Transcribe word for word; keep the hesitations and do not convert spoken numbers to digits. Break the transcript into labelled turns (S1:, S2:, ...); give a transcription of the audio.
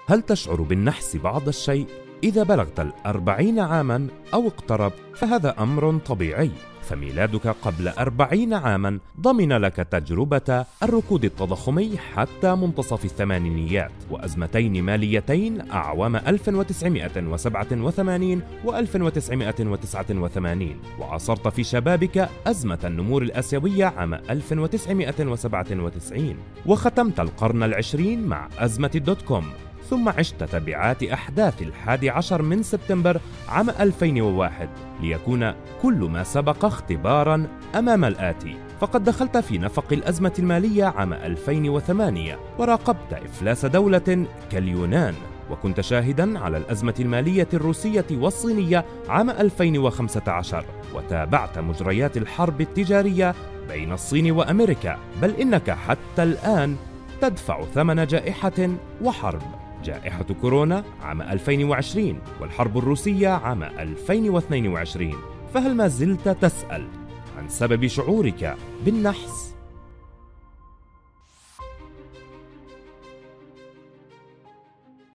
S1: هل تشعر بالنحس بعض الشيء؟ إذا بلغت الأربعين عاماً أو اقترب فهذا أمر طبيعي، فميلادك قبل أربعين عاماً ضمن لك تجربة الركود التضخمي حتى منتصف الثمانينيات وأزمتين ماليتين أعوام ألف وتسعمائة وسبعة وثمانين و ألف وتسعمائة وتسعة وثمانين، وعاصرت في شبابك أزمة النمور الآسيوية عام ألف وتسعمائة وسبعة وتسعين، وختمت القرن العشرين مع أزمة الدوت كوم، ثم عشت تبعات أحداث الحادي عشر من سبتمبر عام ألفين وواحد ليكون كل ما سبق اختباراً أمام الآتي. فقد دخلت في نفق الأزمة المالية عام ألفين وثمانية وراقبت إفلاس دولة كاليونان، وكنت شاهداً على الأزمة المالية الروسية والصينية عام ألفين وخمسة عشر، وتابعت مجريات الحرب التجارية بين الصين وأمريكا، بل إنك حتى الآن تدفع ثمن جائحة وحرب، جائحة كورونا عام ألفين وعشرين والحرب الروسية عام ألفين واثنين وعشرين. فهل ما زلت تسأل عن سبب شعورك بالنحس؟